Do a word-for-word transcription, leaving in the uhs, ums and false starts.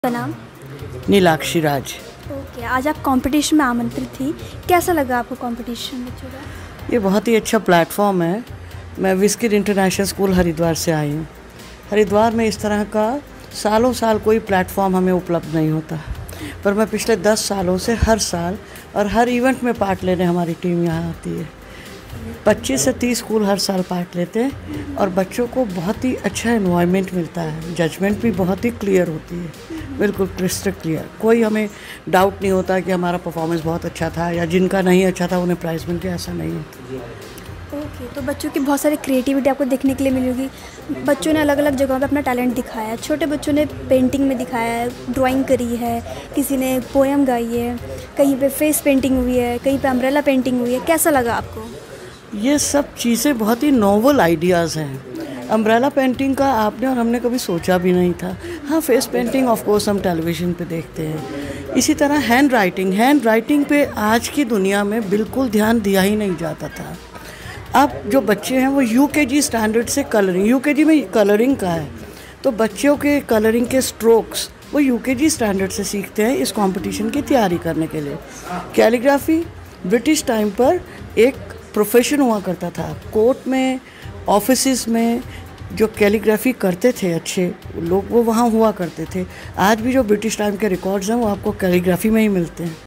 का नाम? नीलाक्षी राज। ओके, आज आप कंपटीशन में आमंत्रित थी, कैसा लगा आपको कंपटीशन बच्चों का? ये बहुत ही अच्छा प्लेटफॉर्म है। मैं विस्किर इंटरनेशनल स्कूल हरिद्वार से आई हूँ। हरिद्वार में इस तरह का सालों साल कोई प्लेटफॉर्म हमें उपलब्ध नहीं होता, पर मैं पिछले दस सालों से हर साल और हर इवेंट में पार्ट लेने हमारी टीम यहाँ आती है। पच्चीस से तीस स्कूल हर साल पार्ट लेते हैं और बच्चों को बहुत ही अच्छा एनवायरनमेंट मिलता है। जजमेंट भी बहुत ही क्लियर होती है, बिल्कुल क्रिस्टल क्लियर। कोई हमें डाउट नहीं होता कि हमारा परफॉर्मेंस बहुत अच्छा था या जिनका नहीं अच्छा था उन्हें प्राइज़ मिल गया, ऐसा नहीं है। ओके, तो बच्चों की बहुत सारी क्रिएटिविटी आपको देखने के लिए मिलेगी। बच्चों ने अलग अलग जगहों पे अपना टैलेंट दिखाया है। छोटे बच्चों ने पेंटिंग में दिखाया है, ड्राइंग करी है, किसी ने पोएम गाई है, कहीं पे फेस पेंटिंग हुई है, कहीं पे अम्ब्रेला पेंटिंग हुई है। कैसा लगा आपको? ये सब चीज़ें बहुत ही नोवेल आइडियाज़ हैं। अम्ब्रेला पेंटिंग का आपने और हमने कभी सोचा भी नहीं था। हाँ, फेस पेंटिंग ऑफ कोर्स हम टेलीविज़न पे देखते हैं। इसी तरह हैंड राइटिंग हैंड राइटिंग पे आज की दुनिया में बिल्कुल ध्यान दिया ही नहीं जाता था। अब जो बच्चे हैं वो यूकेजी स्टैंडर्ड से कलरिंग, यूकेजी में कलरिंग का है, तो बच्चों के कलरिंग के स्ट्रोक्स वो यूकेजी स्टैंडर्ड से सीखते हैं इस कंपटीशन की तैयारी करने के लिए। कैलीग्राफी ब्रिटिश टाइम पर एक प्रोफेशन हुआ करता था। कोर्ट में, ऑफिसेस में जो कैलीग्राफी करते थे अच्छे लोग, वो वहाँ हुआ करते थे। आज भी जो ब्रिटिश टाइम के रिकॉर्ड्स हैं वो आपको कैलीग्राफी में ही मिलते हैं।